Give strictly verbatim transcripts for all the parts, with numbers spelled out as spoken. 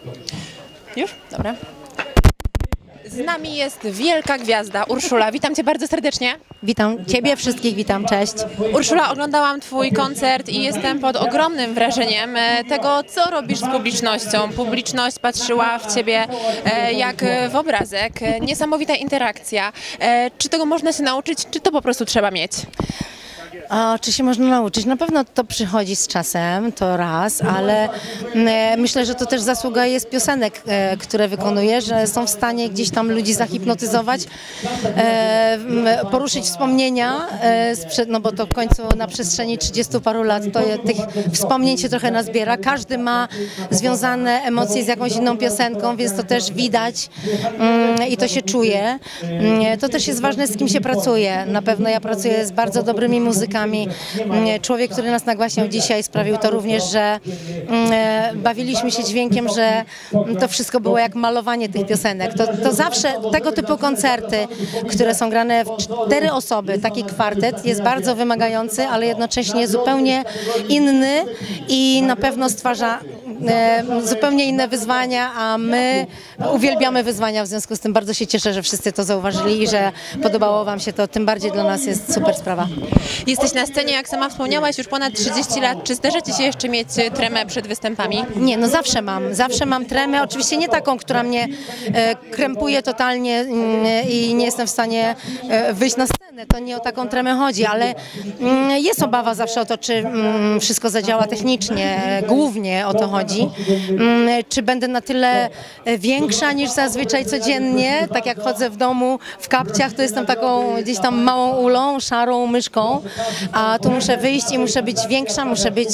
Już? Dobra. Z nami jest wielka gwiazda, Urszula. Witam Cię bardzo serdecznie. Witam Ciebie, wszystkich witam, cześć. Urszula, oglądałam Twój koncert i jestem pod ogromnym wrażeniem tego, co robisz z publicznością. Publiczność patrzyła w Ciebie jak w obrazek. Niesamowita interakcja. Czy tego można się nauczyć, czy to po prostu trzeba mieć? A, czy się można nauczyć? Na pewno to przychodzi z czasem, to raz, ale e, myślę, że to też zasługa jest piosenek, e, które wykonuję, że są w stanie gdzieś tam ludzi zahipnotyzować, e, poruszyć wspomnienia, e, sprzed, no bo to w końcu na przestrzeni trzydziestu paru lat to je, tych wspomnień się trochę nazbiera. Każdy ma związane emocje z jakąś inną piosenką, więc to też widać mm, i to się czuje. Mm, to też jest ważne, z kim się pracuje. Na pewno ja pracuję z bardzo dobrymi muzykami. Człowiek, który nas nagłaśniał dzisiaj, sprawił to również, że bawiliśmy się dźwiękiem, że to wszystko było jak malowanie tych piosenek. To, to zawsze tego typu koncerty, które są grane w cztery osoby, taki kwartet jest bardzo wymagający, ale jednocześnie zupełnie inny i na pewno stwarza zupełnie inne wyzwania, a my uwielbiamy wyzwania, w związku z tym bardzo się cieszę, że wszyscy to zauważyli i że podobało Wam się to, tym bardziej dla nas jest super sprawa. Jesteś na scenie, jak sama wspomniałaś, już ponad trzydzieści lat. Czy zdarza Ci się jeszcze mieć tremę przed występami? Nie, no zawsze mam. Zawsze mam tremę. Oczywiście nie taką, która mnie e, krępuje totalnie e, i nie jestem w stanie e, wyjść na scenę. To nie o taką tremę chodzi, ale mm, jest obawa zawsze o to, czy mm, wszystko zadziała technicznie. E, głównie o to chodzi. Mm, czy będę na tyle większa niż zazwyczaj codziennie. Tak jak chodzę w domu w kapciach, to jestem taką gdzieś tam małą ulą, szarą myszką. A tu muszę wyjść i muszę być większa, muszę być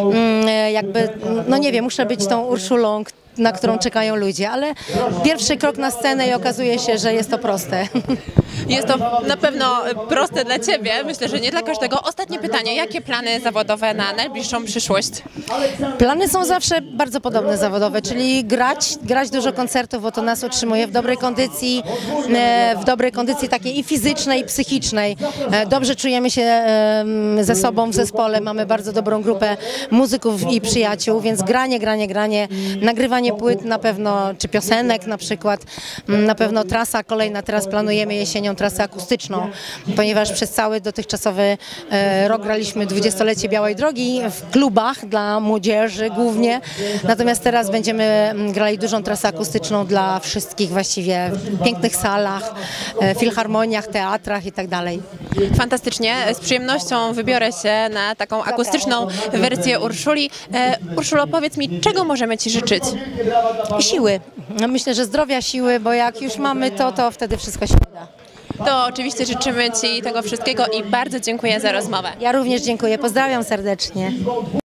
mm, jakby, no nie wiem, muszę być tą Urszulą, na którą czekają ludzie, ale pierwszy krok na scenę i okazuje się, że jest to proste. Jest to na pewno proste dla Ciebie, myślę, że nie dla każdego. Ostatnie pytanie, jakie plany zawodowe na najbliższą przyszłość? Plany są zawsze bardzo podobne zawodowe, czyli grać, grać dużo koncertów, bo to nas utrzymuje w dobrej kondycji, w dobrej kondycji takiej i fizycznej, i psychicznej. Dobrze czujemy się ze sobą w zespole, mamy bardzo dobrą grupę muzyków i przyjaciół, więc granie, granie, granie, nagrywanie płyt na pewno, czy piosenek na przykład, na pewno trasa kolejna, teraz planujemy jesienią trasę akustyczną, ponieważ przez cały dotychczasowy rok graliśmy dwudziestolecie Białej Drogi w klubach dla młodzieży głównie, natomiast teraz będziemy grali dużą trasę akustyczną dla wszystkich właściwie w pięknych salach, filharmoniach, teatrach i tak dalej. Fantastycznie, z przyjemnością wybiorę się na taką akustyczną wersję Urszuli. Urszulo, powiedz mi, czego możemy Ci życzyć? Siły. Myślę, że zdrowia, siły, bo jak już mamy to, to wtedy wszystko się uda. To oczywiście życzymy Ci tego wszystkiego i bardzo dziękuję za rozmowę. Ja również dziękuję. Pozdrawiam serdecznie.